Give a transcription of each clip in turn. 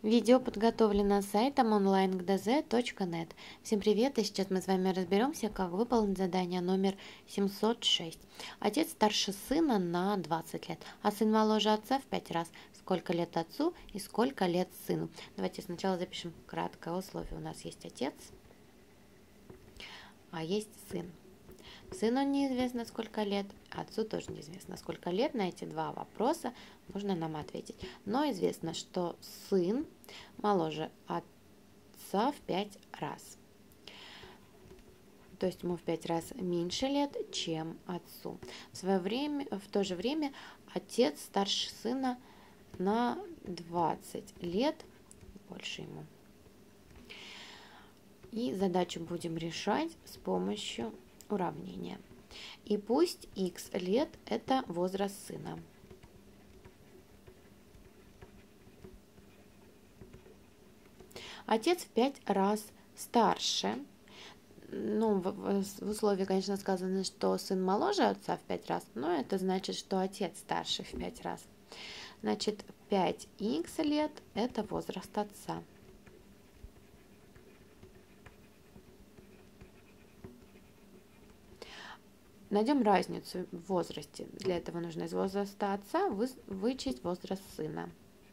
Видео подготовлено сайтом onlinegdz.net. Всем привет, и сейчас мы с вами разберемся, как выполнить задание номер 706. Отец старше сына на 20 лет, а сын моложе отца в 5 раз. Сколько лет отцу и сколько лет сыну? Давайте сначала запишем краткое условие. У нас есть отец, а есть сын. Сыну неизвестно сколько лет, отцу тоже неизвестно сколько лет. На эти два вопроса нужно нам ответить. Но известно, что сын моложе отца в 5 раз. То есть ему в 5 раз меньше лет, чем отцу. В то же время отец старше сына на 20 лет, больше ему. И задачу будем решать с помощью уравнения. И пусть x лет – это возраст сына. Отец в 5 раз старше. Ну, в условии, конечно, сказано, что сын моложе отца в 5 раз, но это значит, что отец старше в 5 раз. Значит, 5х лет – это возраст отца. Найдем разницу в возрасте. Для этого нужно из возраста отца вычесть возраст сына.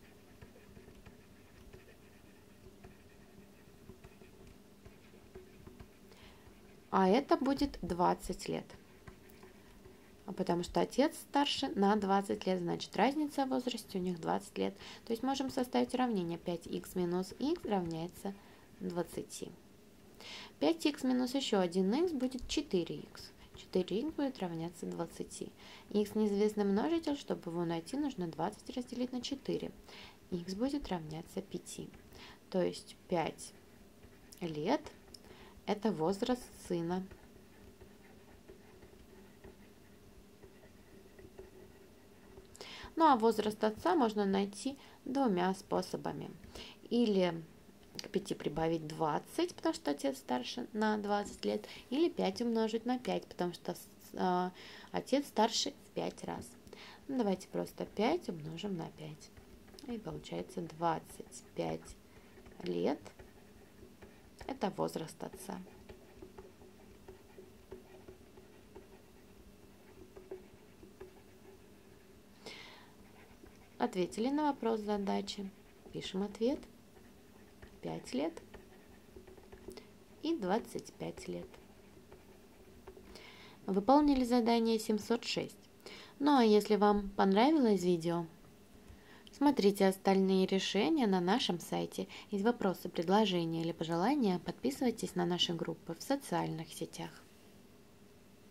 А это будет 20 лет. Потому что отец старше на 20 лет, значит разница в возрасте у них 20 лет. То есть можем составить уравнение 5х минус х равняется 20. 5х минус еще 1х будет 4х. 4х будет равняться 20. Х неизвестный множитель, чтобы его найти, нужно 20 разделить на 4. Х будет равняться 5. То есть 5 лет – это возраст сына. Ну а возраст отца можно найти двумя способами. Или к 5 прибавить 20, потому что отец старше на 20 лет, или 5 умножить на 5, потому что отец старше в 5 раз. Ну, давайте просто 5 умножим на 5. И получается 25 лет. Это возраст отца. Ответили на вопрос задачи. Пишем ответ. 5 лет и 25 лет. Выполнили задание 706. Ну а если вам понравилось видео, смотрите остальные решения на нашем сайте. Есть вопросы, предложения или пожелания, подписывайтесь на наши группы в социальных сетях.